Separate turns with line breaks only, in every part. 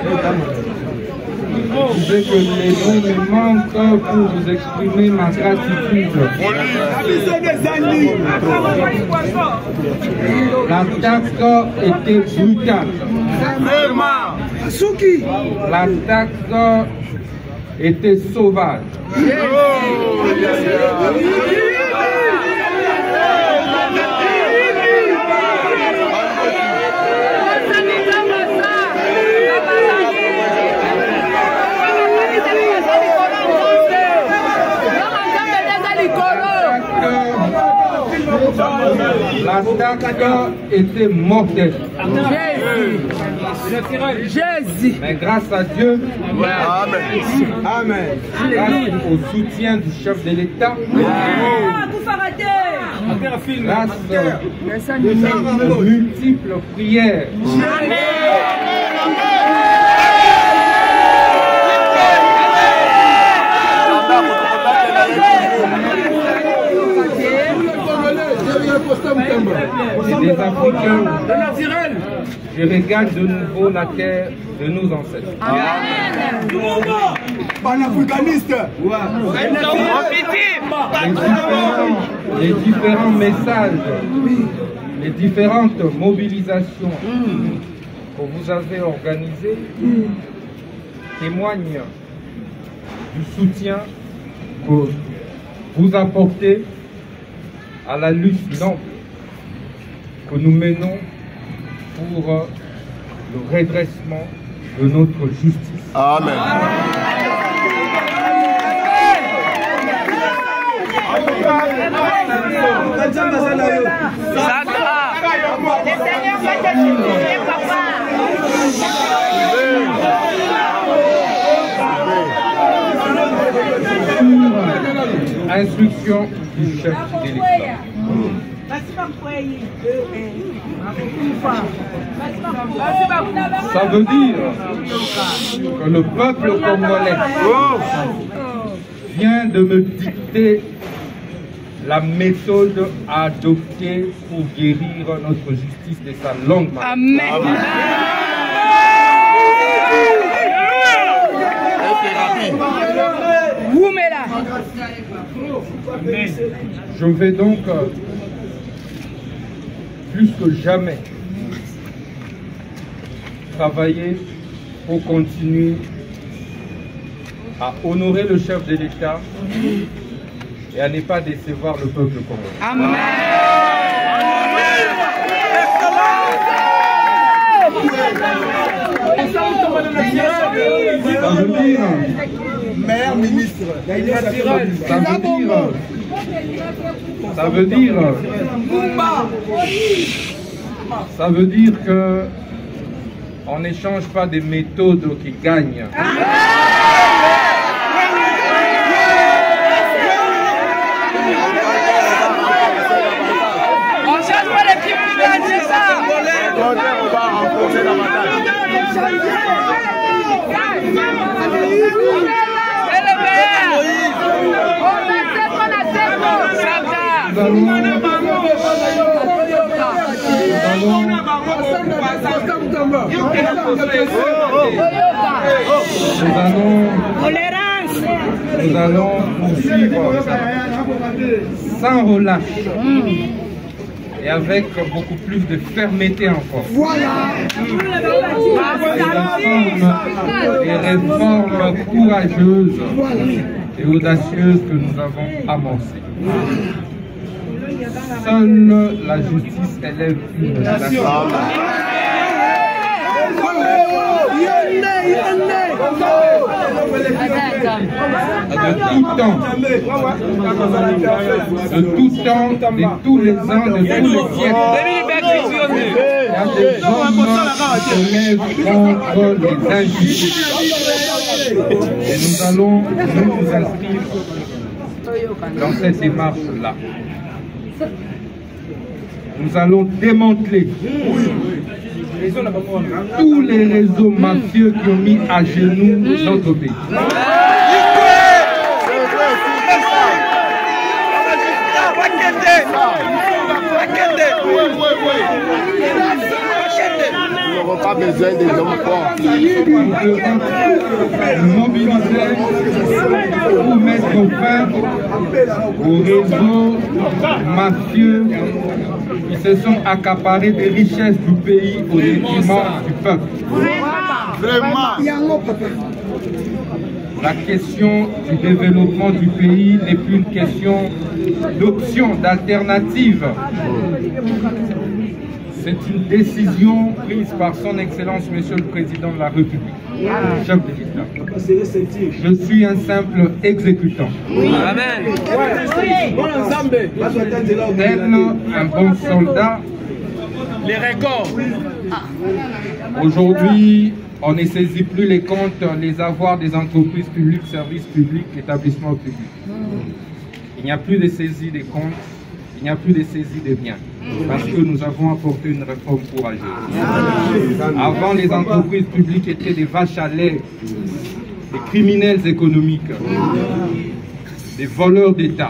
Je disais que les mots me manquent pour vous exprimer ma gratitude. L'attaque était brutale. L'attaque était sauvage. L'attaque était mortelle.
Jésus.
Mais grâce à Dieu,
Amen.
grâce au soutien du chef de l'État, grâce aux multiples prières, et des Africains, je regarde de nouveau la terre de nos ancêtres. Les différents messages, les différentes mobilisations que vous avez organisées témoignent du soutien que vous apportez à la lutte noble que nous menons pour le redressement de notre justice.
Amen.
Instruction du chef de l'État. Ça veut dire que le peuple congolais vient de me dicter la méthode à adopter pour guérir notre justice de sa longue maladie.
Amen.
Je vais donc plus que jamais travailler pour continuer à honorer le chef de l'État et à ne pas décevoir le peuple congolais.
Amen.
Ça veut dire,
Maire, ministre.
Ça veut dire que on n'échange pas des méthodes qui gagnent.
On cherche pas les petits qui gagnent, c'est ça.
On va renforcer la bataille.
Nous allons poursuivre sans relâche et avec beaucoup plus de fermeté encore. Des réformes courageuses et audacieuses que nous avons amorcées. Seule la justice élève une nation. De tout temps, de tous les ans, de tous les siècles, il y a des hommes qui se lèvent contre les injustices. Et nous allons nous inscrire dans cette démarche-là. Nous allons démanteler tous les réseaux mafieux qui ont mis à genoux notre pays.
n'avons pas besoin des hommes forts.
Nous mobiliser pour mettre fin aux réseaux mafieux qui se sont accaparés des richesses du pays au détriment du peuple.
Vraiment.
La question du développement du pays n'est plus une question d'option, d'alternative. C'est une décision prise par son Excellence, Monsieur le Président de la République, chef de l'État. Je suis un simple exécutant.
Amen.
Tel un bon soldat.
Les records.
Aujourd'hui, on ne saisit plus les comptes, les avoirs des entreprises publiques, services publics, établissements publics. Il n'y a plus de saisie des comptes, il n'y a plus de saisie des biens. Parce que nous avons apporté une réforme courageuse. Avant, les entreprises publiques étaient des vaches à lait, des criminels économiques, des voleurs d'État.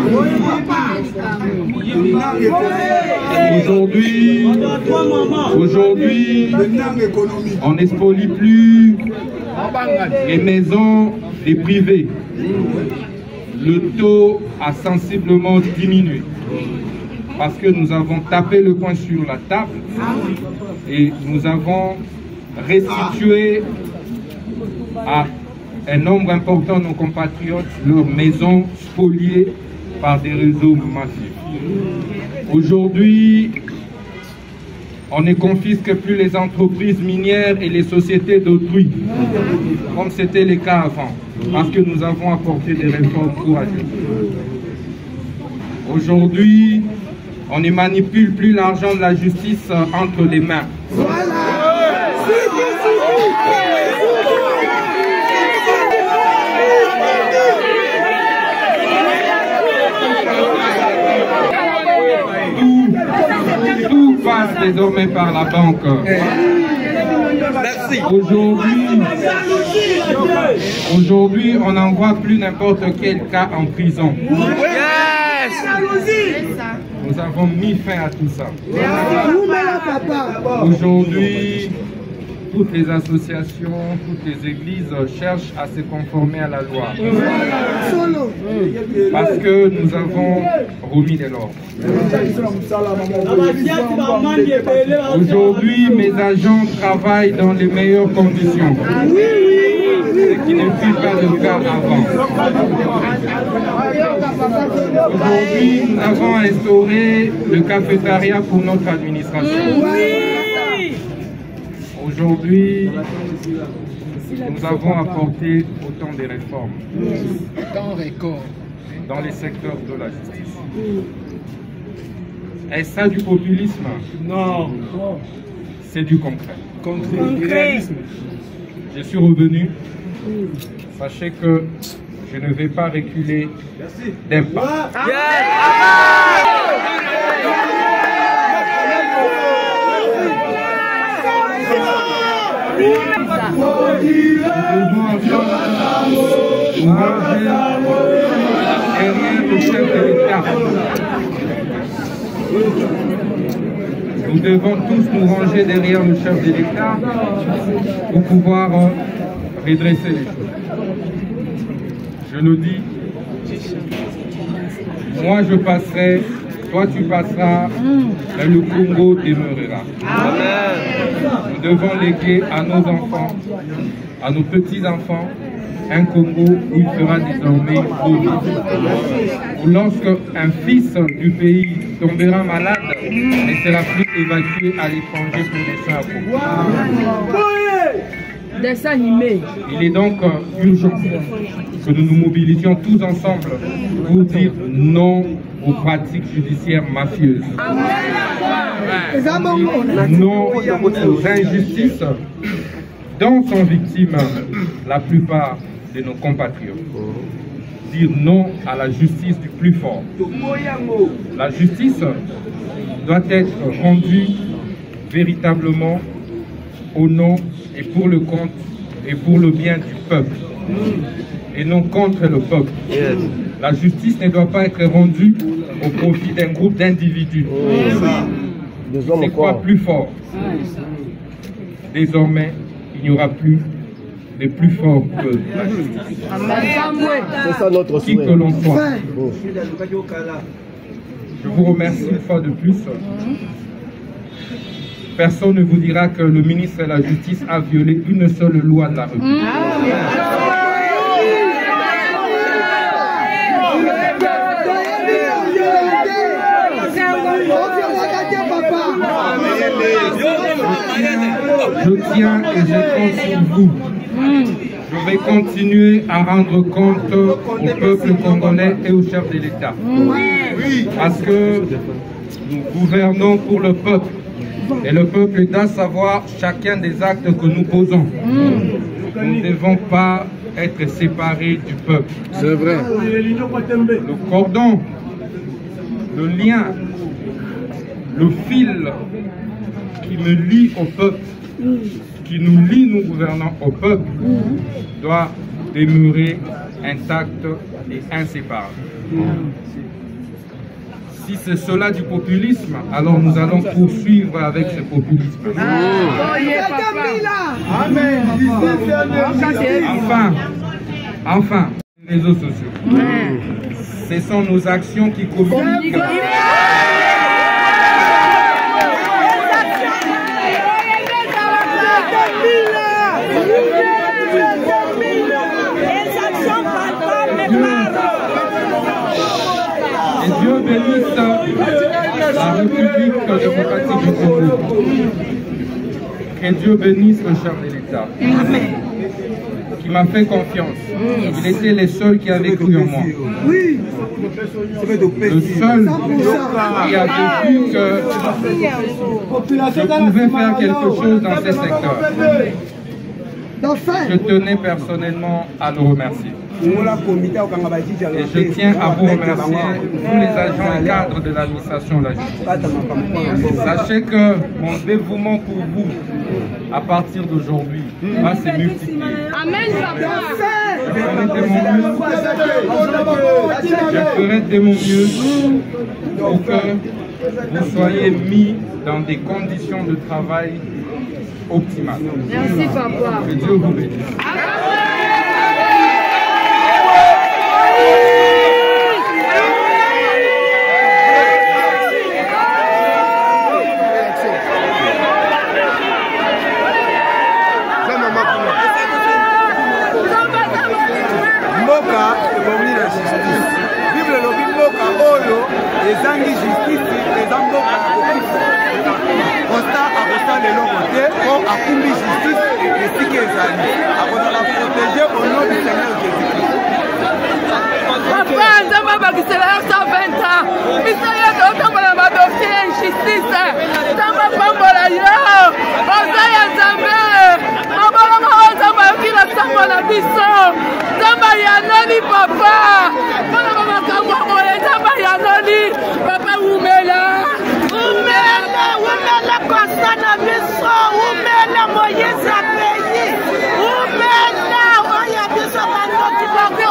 Aujourd'hui, on n'expolie plus les maisons des privés. Le taux a sensiblement diminué parce que nous avons tapé le poing sur la table et nous avons restitué à un nombre important de nos compatriotes leurs maisons spoliées par des réseaux mafieux. Aujourd'hui, on ne confisque plus les entreprises minières et les sociétés d'autrui, comme c'était le cas avant, parce que nous avons apporté des réformes courageuses. Aujourd'hui, on ne manipule plus l'argent de la justice entre les mains. Tout passe désormais par la banque. Aujourd'hui, on n'envoie plus n'importe quel cas en prison. Nous avons mis fin à tout ça. Aujourd'hui, toutes les associations, toutes les églises cherchent à se conformer à la loi. Parce que nous avons remis de l'ordre. Aujourd'hui, mes agents travaillent dans les meilleures conditions. Ce qui ne fut pas le cas avant. Aujourd'hui, nous avons instauré le cafétéria pour notre administration. Aujourd'hui, nous avons apporté autant de réformes dans les secteurs de la justice. Est-ce ça du populisme?
Non.
C'est du concret.
Concret.
Je suis revenu. Sachez que je ne vais pas reculer d'un pas. Nous devons tous nous ranger derrière le chef de l'État pour pouvoir redresser les choses. Je le dis, moi je passerai, toi tu passeras, mais le Congo demeurera. Nous devons léguer à nos enfants, à nos petits-enfants, un Congo où il sera désormais beau. Où lorsque un fils du pays tombera malade, ne sera plus évacué à l'étranger pour des soins appropriés.
Dessin animé. Il
est donc urgent que nous nous mobilisions tous ensemble pour dire non aux pratiques judiciaires mafieuses. Non aux injustices dont sont victimes la plupart de nos compatriotes. Dire non à la justice du plus fort. La justice doit être rendue véritablement au nom et pour le compte et pour le bien du peuple et non contre le peuple. La justice ne doit pas être rendue au profit d'un groupe d'individus. C'est quoi plus fort? Désormais, il n'y aura plus les plus forts que
C'est ça notre
qui que
souhait.
l'on soit. Je vous remercie une fois de plus. Personne ne vous dira que le ministre de la Justice a violé une seule loi de la République. Je tiens et je compte sur vous. Je vais continuer à rendre compte au peuple congolais et au chef de l'État. Parce que nous gouvernons pour le peuple. Et le peuple doit savoir chacun des actes que nous posons. Nous ne devons pas être séparés du peuple.
C'est vrai.
Le cordon, le lien, le fil qui me lie au peuple, qui nous lie, nous gouvernants, au peuple, doit demeurer intact et inséparable. Si c'est cela du populisme, alors nous allons poursuivre avec ce populisme. Enfin, les réseaux sociaux. Ce sont nos actions qui communiquent. Et Dieu bénisse la République démocratique du Congo. Que Dieu bénisse le chef de l'État. Qui m'a fait confiance. Il était le seul qui avait cru en moi. Le seul qui avait vu que je pouvais faire quelque chose dans ce secteur. Je tenais personnellement à le remercier. Et je tiens à vous remercier, tous les agents et cadres de l'administration de la justice. Sachez que mon dévouement pour vous, à partir d'aujourd'hui, va se multiplier. Je ferai de mon mieux pour que vous soyez mis dans des conditions de travail optimales.
Merci, papa.
Que Dieu vous bénisse.
ezangi justice eza mboka Costa akosa lelo kote po akumbi justice esika ezali akozala protéger au nom du Seigneur Jésus-Christ.
Papa nzambe abakisela yo 120 ans biso yo totambola badosie ya injustice nzambe apambola yo oza ya nzambe mabolongo oyo nzambe ayoki na sango na biso nzambe ayanoli papa mpona bamakambo boye nzambe ayanoli papa umela Costa na biso umela Moïse apeyi umela oya biso bandoki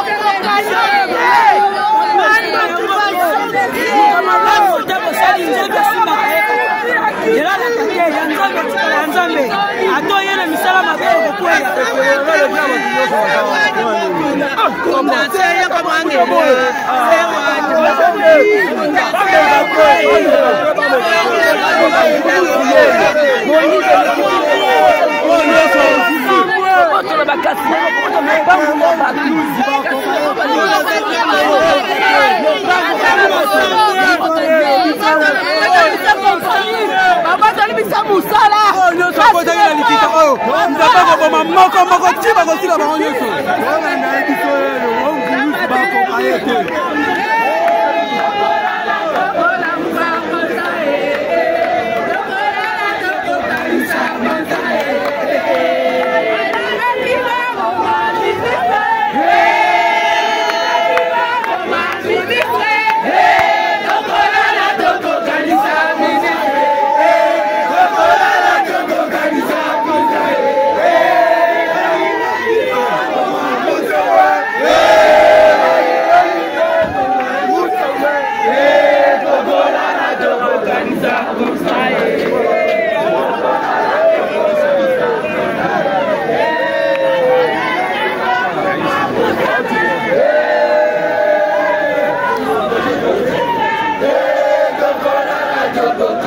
atoyele misala mabe okukwela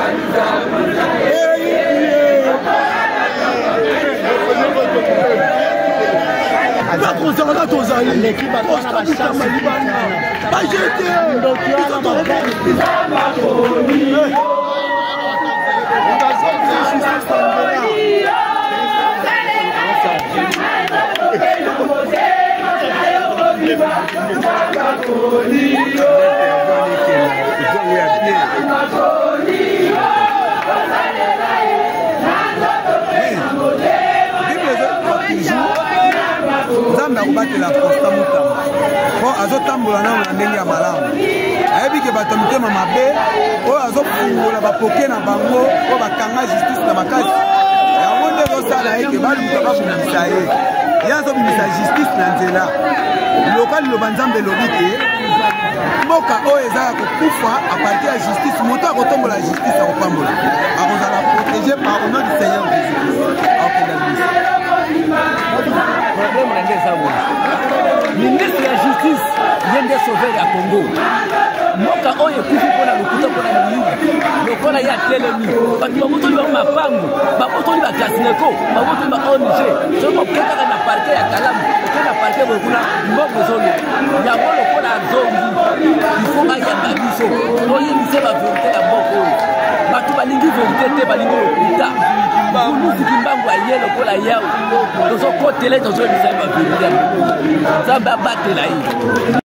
bakozala tozali bajete nzambe akobatela constant motama po azotambola nano na ndenge ya malamu ayebi ke bato mitema mabe oyo azofungola bapoke na bango po bakanga justice na makasi yango nde ezosala eke baluka babimisa ye ye azobimisa justice na nzela loka liloba nzambe elobi ke mboka oyo eza ya kokufa apartir ya justice moto akotombola justice akopambola akozala protégé par au nom du Seigneur Jésus-Christ akokenda misa
problème na nde zango ministre ya justice ye nde sauver ya Congo mboka oyo ekufi mpona lokuta mpona moyibi lokola ye atelemi bato babotoli bango mapango babotoli bakasineko babotoli ba ONG soki okendaka na parke ya Kalamu oke na parke boye kuna mbongo ezolo yango lokola azongi ifo bayamba biso toyebise baverité ya mboka oyo bato balingi verité te balingi lokuta bulusuki mbango aye lokola yawe tozokotela tozoyebisa ye baverité ya nzambe abatela ye